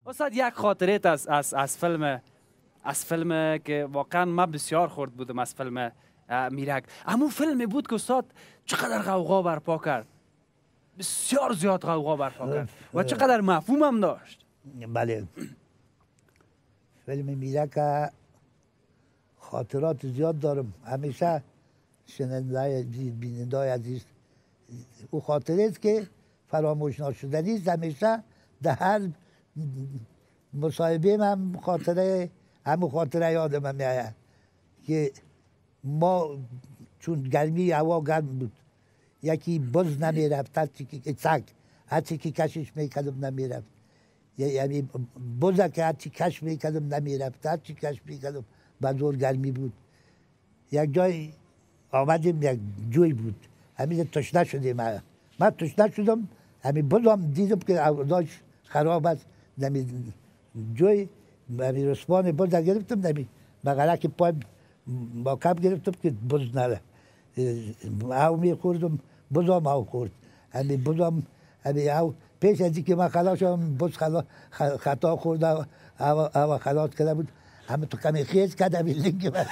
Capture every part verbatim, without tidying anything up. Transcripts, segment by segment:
استاد یک خاطره از از از فیلم از فیلم که واقعا من بسیار خورد بودم از فیلم میرک. همون فیلمی بود که استاد چقدر غوغا برپا کرد، بسیار زیاد غوغا برپا کرد و چقدر مفهوم هم داشت. بله، فیلم میرک خاطرات زیاد دارم. همیشه شنونده بیننده عزیز او خاطره است که فراموش نشدنی است. همیشه در هر مصاحبه من خاطره همون خاطره یادم میاد که ما چون گرمی هوا گرم بود، یکی بز نمیرفت، هرچی که سگ هرچی که کشش میکردم نمیرفت، یعنی بزه که هرچی کش میکردم نمیرفت، هرچی کش میکردم بزرگ گرمی بود. یک جای آمدیم، یک جوی بود، همین تشنه شدیم. من تشنه شدم، همین بزم دیدم که اوضاعش خراب است. نمی جوی همین رسمان بز گرفتم، نمی بغلک پای با کم گرفتم که بز نره. او میخوردم، بزم او خورد. همین بزم همین او پیش از اینکه من خلاص شدم، بز خطا خورد، او خلاص کرده بود. همه تو کمی خیز کرد، همین لنگ من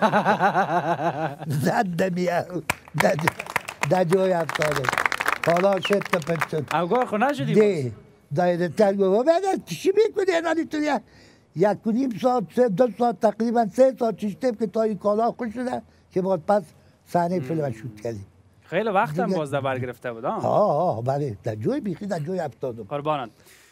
زد دمی او در جای افتاده. حالا شد که پت شد. او گاه خونه شدی؟ ده دایره تر گفت بعد چی میکنی الان تو یک و نیم ساعت دو ساعت تقریبا سه ساعت چشتیم که تا این کالا خوش شده که بعد پس صحنه فیلم شوت کردیم. خیلی وقت هم باز در بر گرفته بود. آه آه بله، در جای بیخی در جای افتادم. قربانت.